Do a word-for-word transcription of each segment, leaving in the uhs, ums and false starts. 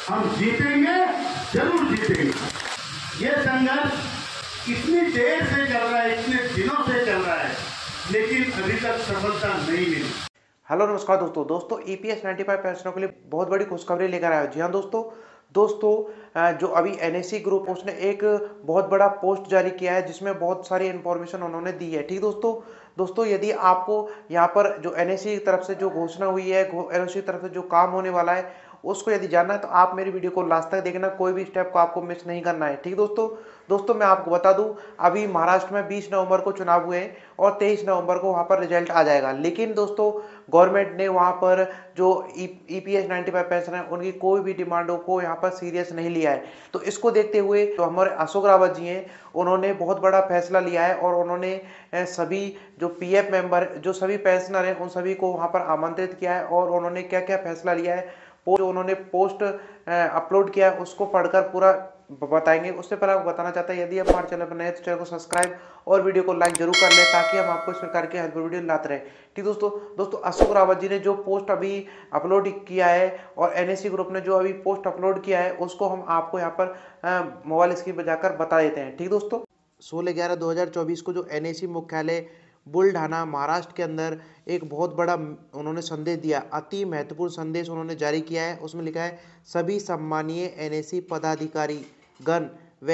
हम जीतेंगे, जरूर जीतेंगे। ये संघर्ष इतनी देर से चल रहा है, इतने दिनों से चल रहा है, लेकिन अभी तक सफलता नहीं मिली। हेलो नमस्कार दोस्तों दोस्तों ईपीएस पचानवे पेंशनरों के लिए बहुत बड़ी खुशखबरी लेकर आया हूं। जी हाँ दोस्तों दोस्तों जो अभी एनएससी ग्रुप उसने एक बहुत बड़ा पोस्ट जारी किया है जिसमें बहुत सारी इंफॉर्मेशन उन्होंने दी है। ठीक दोस्तों दोस्तों यदि आपको यहाँ पर जो एनएससी की तरफ से जो घोषणा हुई है, एनएससी की तरफ से जो काम होने वाला है उसको यदि जानना है तो आप मेरी वीडियो को लास्ट तक देखना, कोई भी स्टेप को आपको मिस नहीं करना है। ठीक दोस्तों दोस्तों मैं आपको बता दूं अभी महाराष्ट्र में बीस नवंबर को चुनाव हुए हैं और तेईस नवंबर को वहां पर रिजल्ट आ जाएगा, लेकिन दोस्तों गवर्नमेंट ने वहां पर जो ईपीएस पचानवे पेंशन है उनकी कोई भी डिमांडों को यहां पर सीरियस नहीं लिया है। तो इसको देखते हुए जो हमारे अशोक रावत जी हैं उन्होंने बहुत बड़ा फैसला लिया है और उन्होंने सभी जो पीएफ मेंबर जो सभी पेंशनर हैं उन सभी को वहां पर आमंत्रित किया है और उन्होंने क्या क्या फैसला लिया है जो उन्होंने पोस्ट अपलोड किया है उसको पढ़कर पूरा बताएंगे। उससे पहले आपको बताना चाहता है यदि आप हमारे चैनल पर नए तो चैनल को सब्सक्राइब और वीडियो को लाइक जरूर कर ले ताकि हम आपको इस प्रकार के हेल्पफुल वीडियो लाते रहे। ठीक दोस्तों दोस्तों अशोक रावत जी ने जो पोस्ट अभी अपलोड किया है और एनएससी ग्रुप ने जो अभी पोस्ट अपलोड किया है उसको हम आपको यहाँ पर मोबाइल स्क्रीन पर जाकर बता देते हैं। ठीक दोस्तों सोलह ग्यारह दो हजार चौबीस को जो एनएससी मुख्यालय बुलढाना महाराष्ट्र के अंदर एक बहुत बड़ा उन्होंने संदेश दिया, अति महत्वपूर्ण संदेश उन्होंने जारी किया है। उसमें लिखा है सभी सम्मानीय एनएससी पदाधिकारी गण व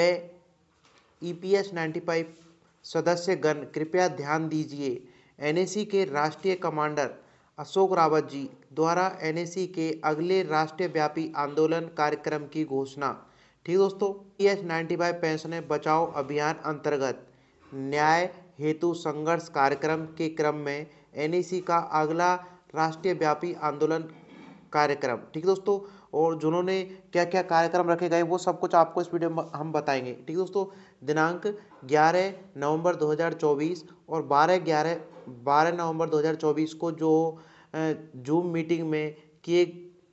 ईपीएस पचानवे सदस्य गण कृपया ध्यान दीजिए। एनएससी के राष्ट्रीय कमांडर अशोक रावत जी द्वारा एनएससी के अगले राष्ट्रीय व्यापी आंदोलन कार्यक्रम की घोषणा। ठीक दोस्तों ईपीएस पचानवे पेंशन बचाओ अभियान अंतर्गत न्याय हेतु संघर्ष कार्यक्रम के क्रम में एनएससी का अगला राष्ट्रीय व्यापी आंदोलन कार्यक्रम। ठीक दोस्तों और जिन्होंने क्या क्या कार्यक्रम रखे गए वो सब कुछ आपको इस वीडियो में हम बताएंगे। ठीक दोस्तों दिनांक ग्यारह नवंबर दो हज़ार चौबीस और बारह ग्यारह बारह नवंबर दो हज़ार चौबीस को जो जूम मीटिंग में किए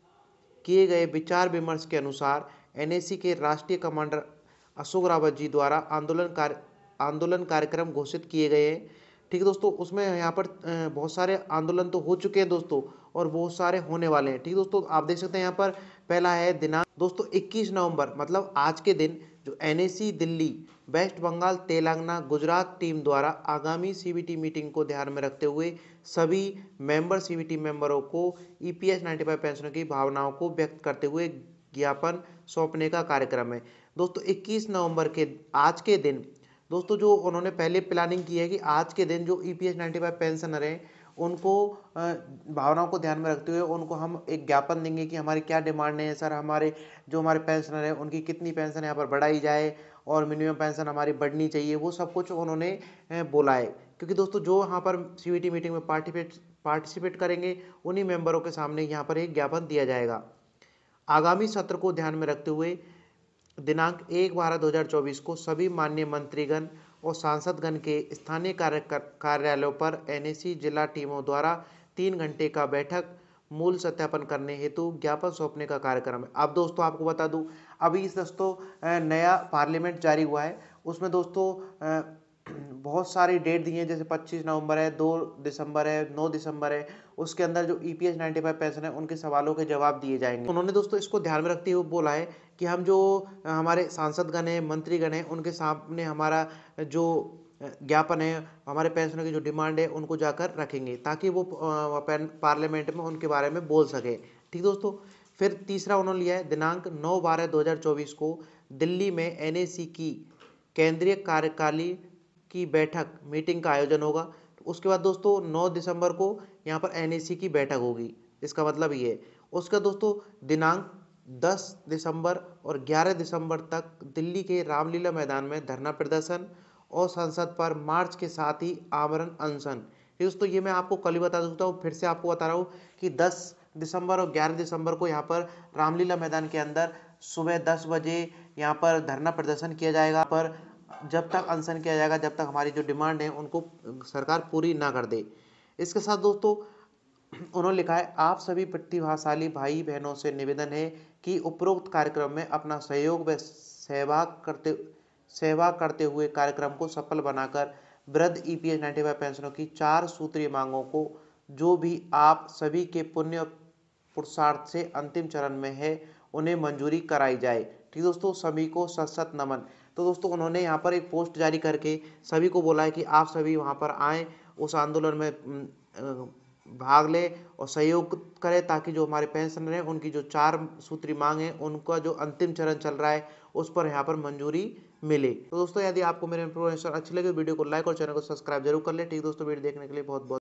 किए गए विचार विमर्श के अनुसार एनएससी के राष्ट्रीय कमांडर अशोक रावत जी द्वारा आंदोलन कार्य आंदोलन कार्यक्रम घोषित किए गए हैं। ठीक है दोस्तों उसमें यहाँ पर बहुत सारे आंदोलन तो हो चुके हैं दोस्तों और बहुत सारे होने वाले हैं। ठीक दोस्तों आप देख सकते हैं यहाँ पर पहला है दिनांक दोस्तों इक्कीस नवंबर मतलब आज के दिन जो एनएससी दिल्ली वेस्ट बंगाल तेलंगाना गुजरात टीम द्वारा आगामी सीबीटी मीटिंग को ध्यान में रखते हुए सभी मेंबर सीबीटी मेंबरों को ईपीएस पचानवे पेंशन की भावनाओं को व्यक्त करते हुए ज्ञापन सौंपने का कार्यक्रम है। दोस्तों इक्कीस नवंबर के आज के दिन दोस्तों जो उन्होंने पहले प्लानिंग की है कि आज के दिन जो ईपीएस पचानवे पेंशनर हैं उनको भावनाओं को ध्यान में रखते हुए उनको हम एक ज्ञापन देंगे कि हमारी क्या डिमांड है सर, हमारे जो हमारे पेंशनर हैं उनकी कितनी पेंशन यहाँ पर बढ़ाई जाए और मिनिमम पेंशन हमारी बढ़नी चाहिए, वो सब कुछ उन्होंने बोला है। क्योंकि दोस्तों जो यहाँ पर सीबीटी मीटिंग में पार्टिसिपेट पार्टिसिपेट करेंगे उन्हीं मेंबरों के सामने यहाँ पर एक ज्ञापन दिया जाएगा। आगामी सत्र को ध्यान में रखते हुए दिनांक एक बारह दो हज़ार चौबीस को सभी माननीय मंत्रीगण और सांसदगण के स्थानीय कार्य कार्यालयों पर एनएससी जिला टीमों द्वारा तीन घंटे का बैठक मूल सत्यापन करने हेतु ज्ञापन सौंपने का कार्यक्रम है। अब दोस्तों आपको बता दूं अभी इस दोस्तों नया पार्लियामेंट जारी हुआ है, उसमें दोस्तों बहुत सारी डेट दी है, जैसे पच्चीस नवंबर है, दो दिसंबर है, नौ दिसंबर है। उसके अंदर जो ईपीएस पचानवे पेंशन है उनके सवालों के जवाब दिए जाएंगे। उन्होंने दोस्तों इसको ध्यान में रखते हुए बोला है कि हम जो हमारे सांसदगण हैं मंत्रीगण हैं उनके सामने हमारा जो ज्ञापन है हमारे पेंशनर की जो डिमांड है उनको जाकर रखेंगे ताकि वो पार्लियामेंट में उनके बारे में बोल सके। ठीक दोस्तों फिर तीसरा उन्होंने लिया है दिनांक नौ बारह दो हज़ार चौबीस को दिल्ली में एनएससी की केंद्रीय कार्यकारिणी की बैठक मीटिंग का आयोजन होगा। उसके बाद दोस्तों नौ दिसंबर को यहाँ पर एनएससी की बैठक होगी, इसका मतलब ये है। उसका दोस्तों दिनांक दस दिसंबर और ग्यारह दिसंबर तक दिल्ली के रामलीला मैदान में धरना प्रदर्शन और संसद पर मार्च के साथ ही आमरण अनशन। दोस्तों ये मैं आपको कल ही बता देता हूँ, फिर से आपको बता रहा हूँ कि दस दिसंबर और ग्यारह दिसंबर को यहाँ पर रामलीला मैदान के अंदर सुबह दस बजे यहाँ पर धरना प्रदर्शन किया जाएगा, पर जब तक अनशन किया जाएगा जब तक हमारी जो डिमांड है उनको सरकार पूरी ना कर दे। इसके साथ दोस्तों उन्होंने लिखा है आप सभी प्रतिभाशाली भाई बहनों से निवेदन है कि उपरोक्त कार्यक्रम में अपना सहयोग व सहभाग करते सहभाग करते हुए कार्यक्रम को सफल बनाकर वृद्ध ईपीएस पचानवे पेंशनों की चार सूत्रीय मांगों को जो भी आप सभी के पुण्य पुरुषार्थ से अंतिम चरण में है उन्हें मंजूरी कराई जाए। ठीक दोस्तों, सभी को सत सत नमन। तो दोस्तों उन्होंने यहाँ पर एक पोस्ट जारी करके सभी को बोला है कि आप सभी वहाँ पर आएँ, उस आंदोलन में उम, अ, भाग लें और सहयोग करें, ताकि जो हमारे पेंशनर हैं उनकी जो चार सूत्री मांग है, उनका जो अंतिम चरण चल रहा है उस पर यहाँ पर मंजूरी मिले। तो दोस्तों यदि आपको मेरे इन्फॉर्मेशन अच्छी लगे, वीडियो को लाइक और चैनल को सब्सक्राइब जरूर कर ले। ठीक दोस्तों, वीडियो देखने के लिए बहुत बहुत